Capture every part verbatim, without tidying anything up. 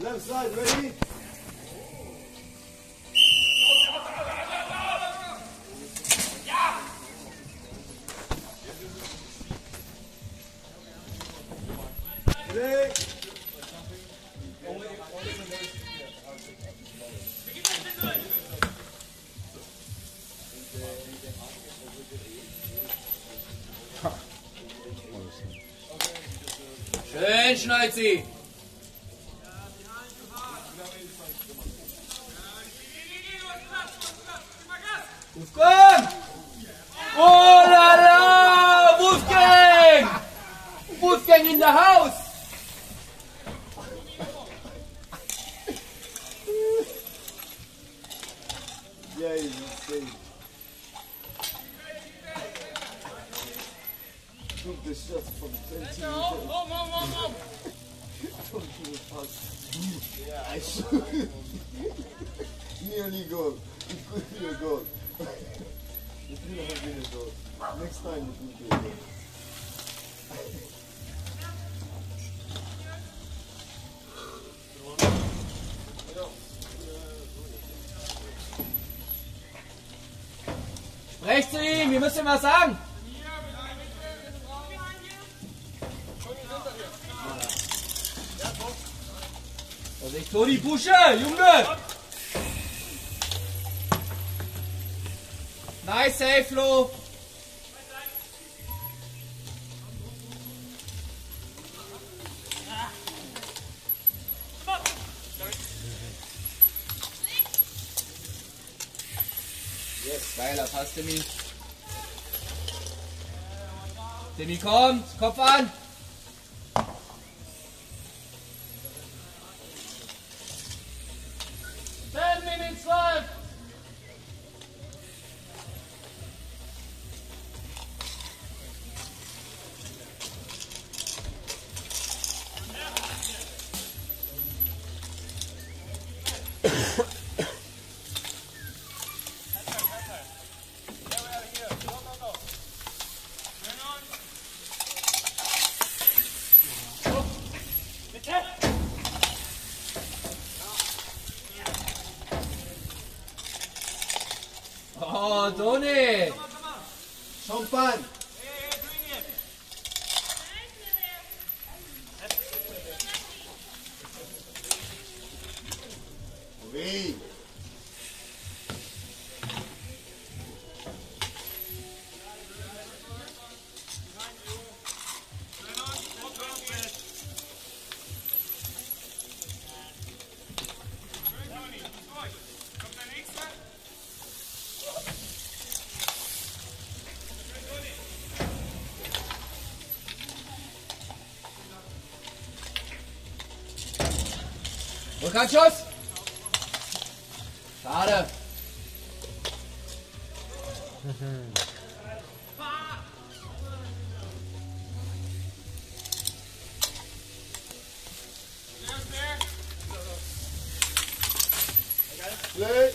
Left side, ready? Ready? Schön, Schneuzi. Wolfgang! Oh la la! Wolfgang! Wolfgang in the house! Yeah, he's insane. Took the shots from twenty Home, home, home, home. Don't give a fuck. Yeah, I should. Nearly goal. It could be a goal. It could have been a goal. Next time it will be a goal. Rechts zu ihm, wir müssen ihm was sagen. Also ich tu die Busche, Junge! Nice save, Flo! Yes, geiler Pass, Timmy. Timmy kommt, Kopf an! Ten minutes left. Oh, Toni! Champagne! Oui! Rückhandschuss! Schade! Play!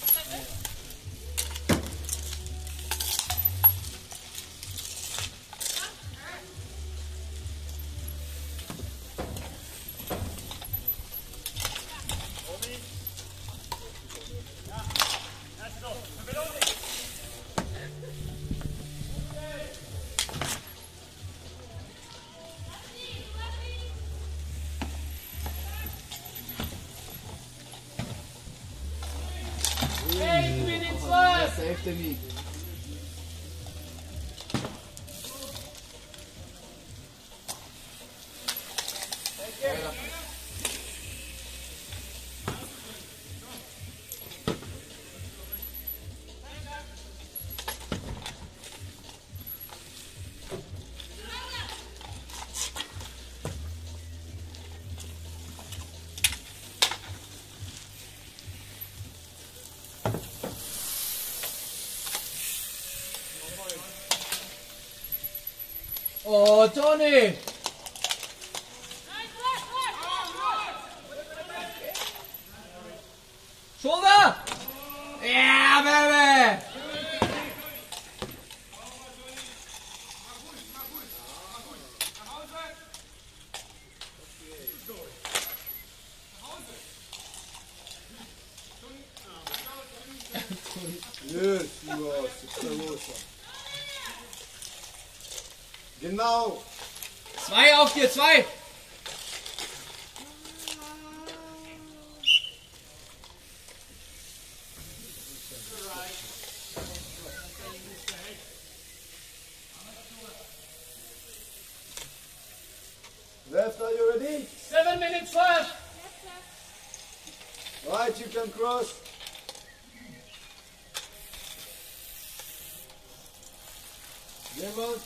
Eight minutes Ja, left. safe, Timmy. Oh, Toni! Shoulder! Yeah, baby! Ross, Rosa. Genau. Zwei auf dir, zwei. Left, are you ready? Seven minutes left. Right, you can cross. Game on.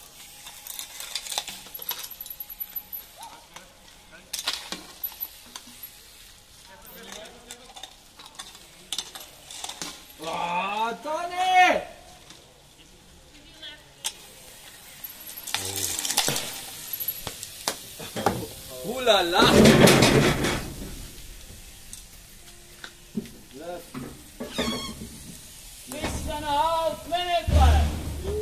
Oh, Tony! Ooh la la! Left. Six and a half minutes left.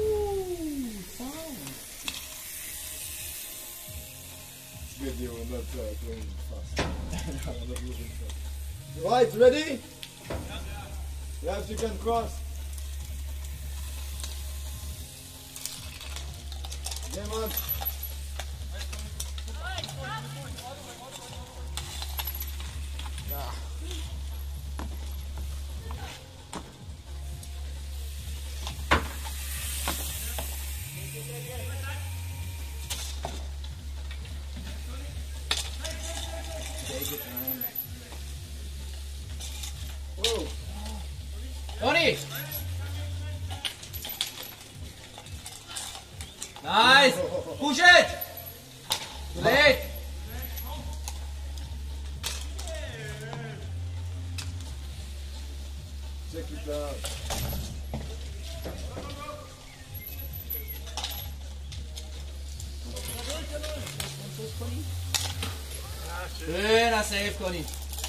It's good you were not uh, playing fast. I'm not moving fast. Right, ready? Left, you can cross. Game on. Whoa. Tony! Nice! Push it! Too late! Check it out. Schöner Save, Conny.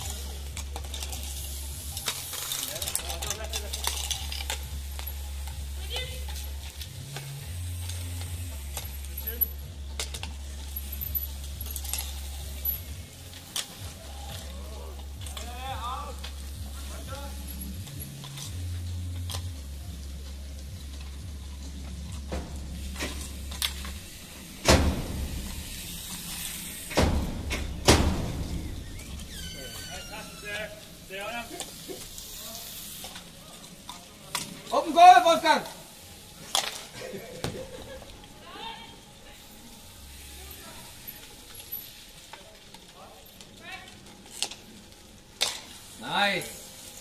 Open goal, Wolfgang! Nice!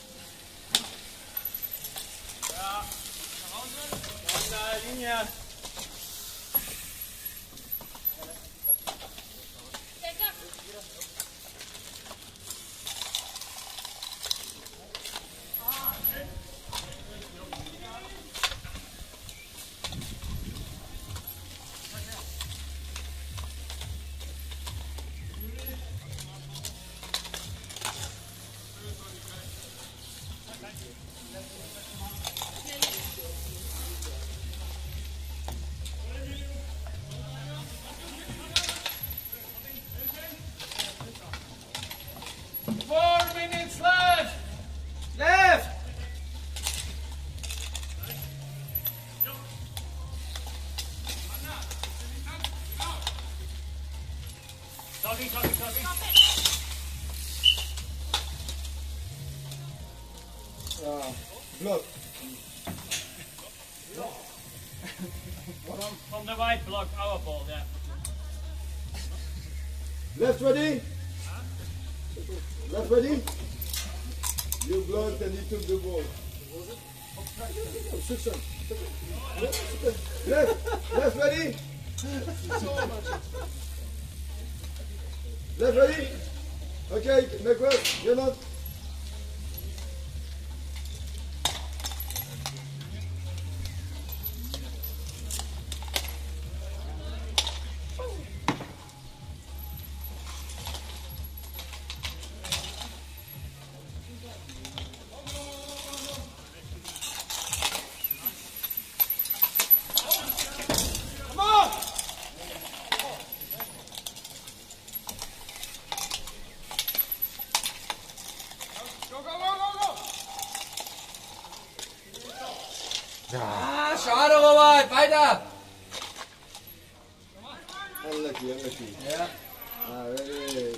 Linie. Four minutes left. Left! Talking, talking, talking. Ah, block. From, from the white block, our ball, yeah. Left ready? Left ready? You blocked and you took the ball. Section. Left. Left ready? Left ready? Okay, make way. You're not. Ah, schade, Robert. Weiter. Unlucky, unlucky. Ja. Ah, ready.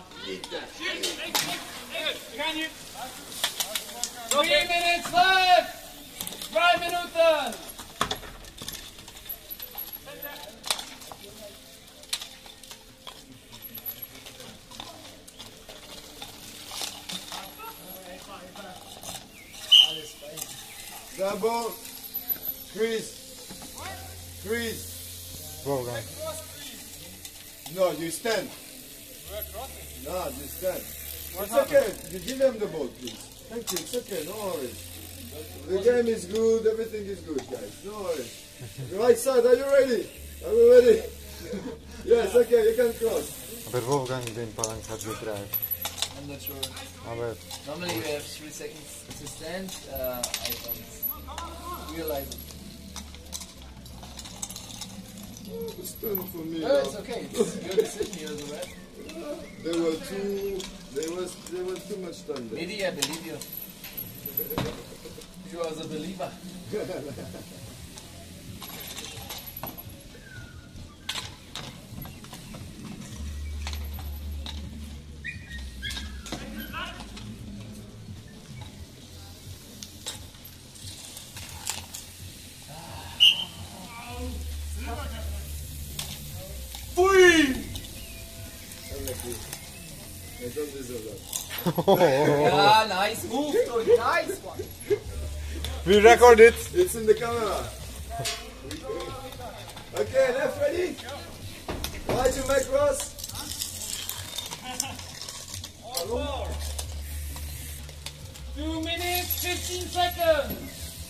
Can you? Three minutes left. Drei Minuten. Double. Freeze. Freeze. Wolfgang. No, you stand. No, you stand. It's okay. You give them the ball, please. Thank you. It's okay. No worries. The game is good. Everything is good, guys. No worries. Right side. Are you ready? Are we ready? Yes. Okay. You can cross. Aber Wolfgang den Ball hat gedreht. I'm not sure. Aber Normally we have three seconds to stand. Uh, I don't realize it. It's turn for me. No, now. it's okay. It's your decision. You're the ref. There were too. There was. There was too much time there. Maybe I believe you. You are the believer. Unlucky. I don't deserve that. Ja, nice move, Tony. Nice one. we record it. It's in the camera. Okay, left ready? Right to make cross. Two minutes, fifteen seconds.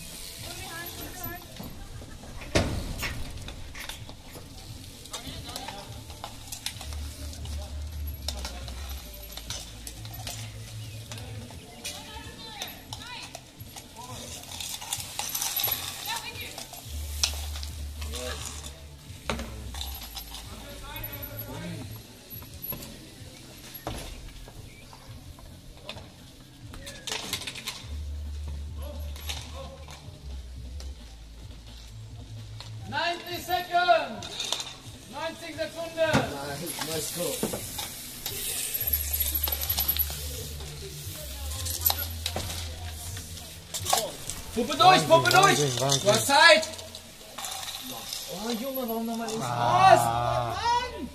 ninety seconds. ninety Sekunden. Nice, nice goal. Puppe durch, Puppe durch. Wahnsinn, Wahnsinn. Du hast Zeit. Oh Junge, warum nochmal links raus? Mann!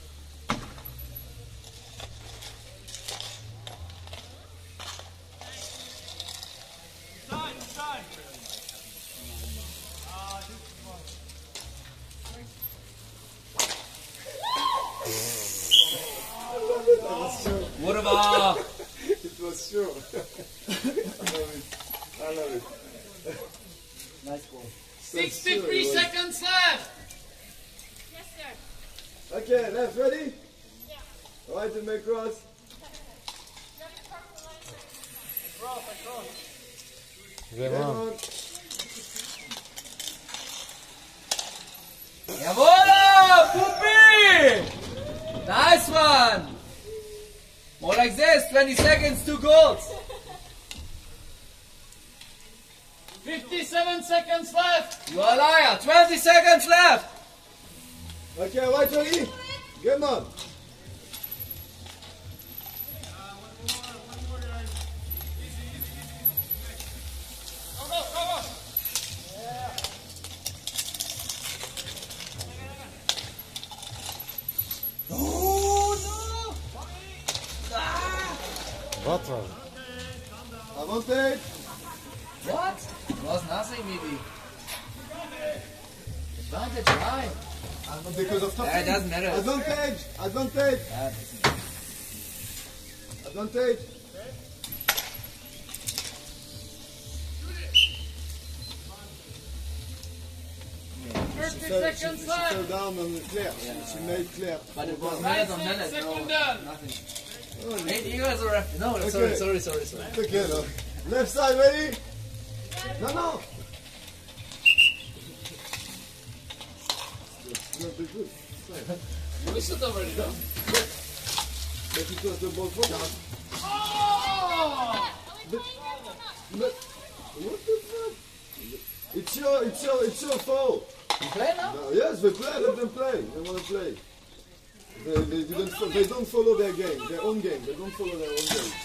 Wunderbar. It was sure. I love it. I love it. Nice goal. sixty-three seconds left. Yes, sir. Okay, left ready? Yeah. Right to make cross. Wiem, Come mam. on. Jawohl, Puppi! Nice one! More like this, twenty seconds, two goals. fifty-seven seconds left. You are a liar, twenty seconds left. Okay, right ready? Come on. Wat was? Advantage. What? It was nothing, maybe. Advantage, right? Because of Yeah, it doesn't matter. Advantage. Advantage. Yeah, it doesn't matter. Advantage. thirty So she, seconds she left. fell down on Claire. She made Claire. But it was minutes on minutes, no, Sekunden. nothing. Oh, Hey, you guys are ref. No, Okay. sorry, sorry, sorry, sorry. okay, no. Left side ready? No, no. It's not good. We should already know. But it was the ball for now. Oh! But, but, what the fuck? It's your, it's your, it's your fault. You play now? No, yes, they play. Let them play. They want to play. They, they, didn't, fo- they don't follow their game, their own game. They don't follow their own game.